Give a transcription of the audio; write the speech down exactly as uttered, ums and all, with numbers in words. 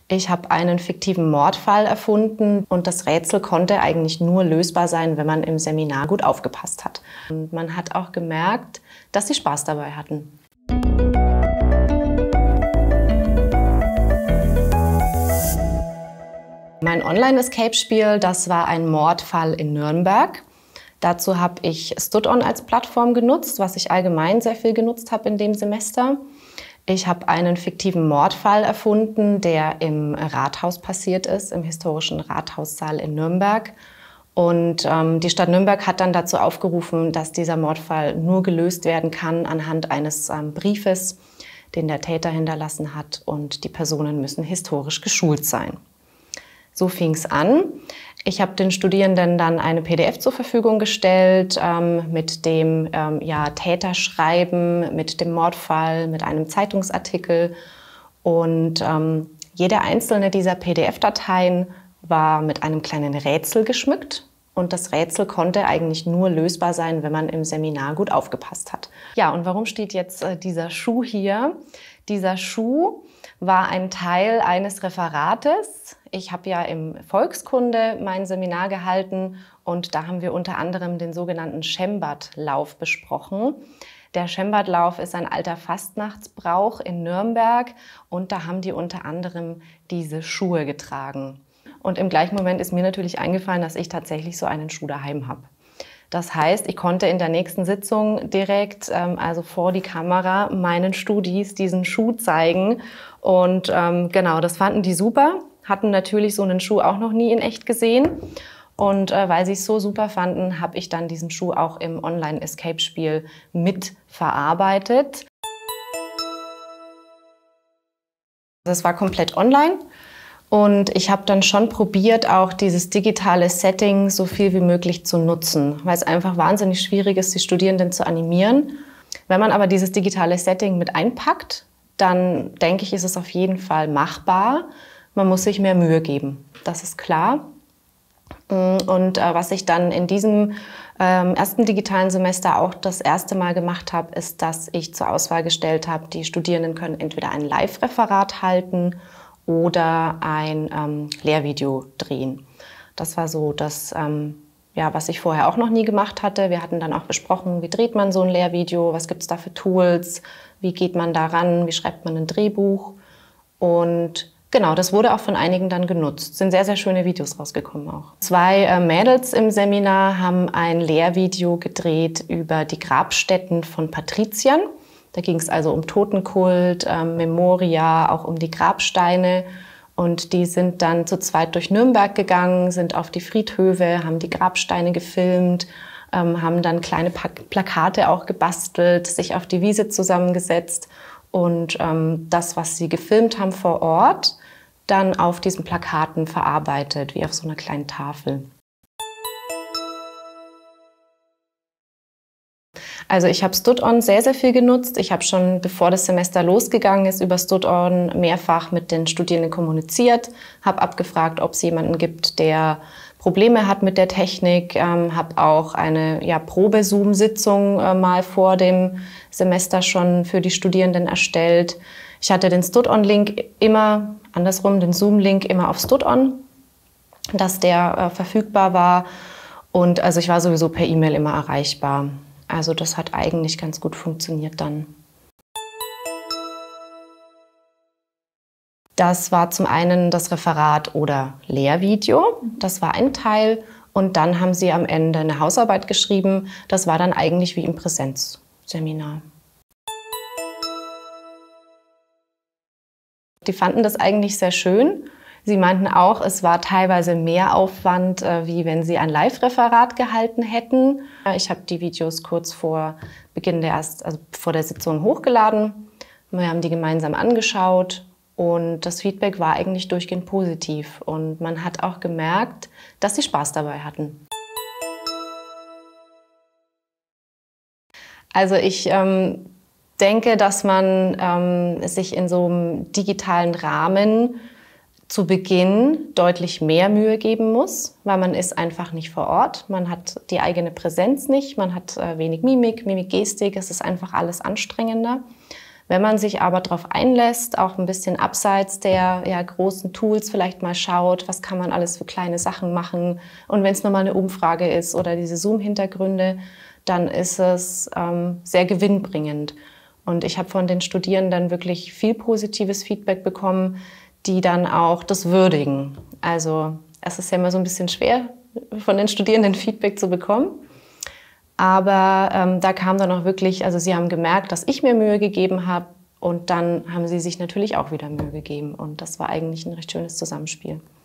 Ich habe einen fiktiven Mordfall erfunden und das Rätsel konnte eigentlich nur lösbar sein, wenn man im Seminar gut aufgepasst hat. Und man hat auch gemerkt, dass sie Spaß dabei hatten. Mein Online-Escape-Spiel, das war ein Mordfall in Nürnberg. Dazu habe ich StudOn als Plattform genutzt, was ich allgemein sehr viel genutzt habe in dem Semester. Ich habe einen fiktiven Mordfall erfunden, der im Rathaus passiert ist, im historischen Rathaussaal in Nürnberg. Und ähm, die Stadt Nürnberg hat dann dazu aufgerufen, dass dieser Mordfall nur gelöst werden kann anhand eines ähm, Briefes, den der Täter hinterlassen hat. Und die Personen müssen historisch geschult sein. So fing es an. Ich habe den Studierenden dann eine P D F zur Verfügung gestellt ähm, mit dem ähm, ja, Täterschreiben, mit dem Mordfall, mit einem Zeitungsartikel. Und ähm, jede einzelne dieser P D F-Dateien war mit einem kleinen Rätsel geschmückt. Und das Rätsel konnte eigentlich nur lösbar sein, wenn man im Seminar gut aufgepasst hat. Ja, und warum steht jetzt äh, dieser Schuh hier? Dieser Schuh war ein Teil eines Referates. Ich habe ja im Volkskunde mein Seminar gehalten und da haben wir unter anderem den sogenannten Schembadlauf besprochen. Der Schembadlauf ist ein alter Fastnachtsbrauch in Nürnberg und da haben die unter anderem diese Schuhe getragen. Und im gleichen Moment ist mir natürlich eingefallen, dass ich tatsächlich so einen Schuh daheim habe. Das heißt, ich konnte in der nächsten Sitzung direkt, ähm, also vor die Kamera, meinen Studis diesen Schuh zeigen. Und ähm, genau, das fanden die super, hatten natürlich so einen Schuh auch noch nie in echt gesehen. Und äh, weil sie es so super fanden, habe ich dann diesen Schuh auch im Online-Escape-Spiel mitverarbeitet. Das war komplett online. Und ich habe dann schon probiert, auch dieses digitale Setting so viel wie möglich zu nutzen, weil es einfach wahnsinnig schwierig ist, die Studierenden zu animieren. Wenn man aber dieses digitale Setting mit einpackt, dann denke ich, ist es auf jeden Fall machbar. Man muss sich mehr Mühe geben, das ist klar. Und äh, was ich dann in diesem ähm, ersten digitalen Semester auch das erste Mal gemacht habe, ist, dass ich zur Auswahl gestellt habe, die Studierenden können entweder ein Live-Referat halten oder ein ähm, Lehrvideo drehen. Das war so das, ähm, ja, was ich vorher auch noch nie gemacht hatte. Wir hatten dann auch besprochen, wie dreht man so ein Lehrvideo, was gibt es da für Tools, wie geht man daran, wie schreibt man ein Drehbuch. Und genau, das wurde auch von einigen dann genutzt. Es sind sehr, sehr schöne Videos rausgekommen auch. Zwei äh, Mädels im Seminar haben ein Lehrvideo gedreht über die Grabstätten von Patriziern. Da ging es also um Totenkult, ähm, Memoria, auch um die Grabsteine. Und die sind dann zu zweit durch Nürnberg gegangen, sind auf die Friedhöfe, haben die Grabsteine gefilmt, ähm, haben dann kleine pa Plakate auch gebastelt, sich auf die Wiese zusammengesetzt und ähm, das, was sie gefilmt haben vor Ort, dann auf diesen Plakaten verarbeitet, wie auf so einer kleinen Tafel. Also ich habe StudOn sehr, sehr viel genutzt. Ich habe schon, bevor das Semester losgegangen ist, über StudOn mehrfach mit den Studierenden kommuniziert, habe abgefragt, ob es jemanden gibt, der Probleme hat mit der Technik, ähm, habe auch eine ja, Probe-Zoom-Sitzung äh, mal vor dem Semester schon für die Studierenden erstellt. Ich hatte den StudOn-Link immer, andersrum, den Zoom-Link immer auf StudOn, dass der äh, verfügbar war. Und also ich war sowieso per E-Mail immer erreichbar. Also das hat eigentlich ganz gut funktioniert dann. Das war zum einen das Referat oder Lehrvideo, das war ein Teil. Und dann haben sie am Ende eine Hausarbeit geschrieben. Das war dann eigentlich wie im Präsenzseminar. Die fanden das eigentlich sehr schön. Sie meinten auch, es war teilweise mehr Aufwand, äh, wie wenn sie ein Live-Referat gehalten hätten. Ich habe die Videos kurz vor Beginn der erst, also vor der Sitzung hochgeladen. Wir haben die gemeinsam angeschaut und das Feedback war eigentlich durchgehend positiv. Und man hat auch gemerkt, dass sie Spaß dabei hatten. Also ich ähm, denke, dass man ähm, sich in so einem digitalen Rahmen zu Beginn deutlich mehr Mühe geben muss, weil man ist einfach nicht vor Ort. Man hat die eigene Präsenz nicht, man hat äh, wenig Mimik, Mimik-Gestik, es ist einfach alles anstrengender. Wenn man sich aber darauf einlässt, auch ein bisschen abseits der ja, großen Tools vielleicht mal schaut, was kann man alles für kleine Sachen machen und wenn es nochmal eine Umfrage ist oder diese Zoom-Hintergründe, dann ist es ähm, sehr gewinnbringend. Und ich habe von den Studierenden wirklich viel positives Feedback bekommen, die dann auch das würdigen. Also es ist ja immer so ein bisschen schwer, von den Studierenden Feedback zu bekommen. Aber ähm, da kam dann auch wirklich, also sie haben gemerkt, dass ich mir Mühe gegeben habe und dann haben sie sich natürlich auch wieder Mühe gegeben. Und das war eigentlich ein recht schönes Zusammenspiel.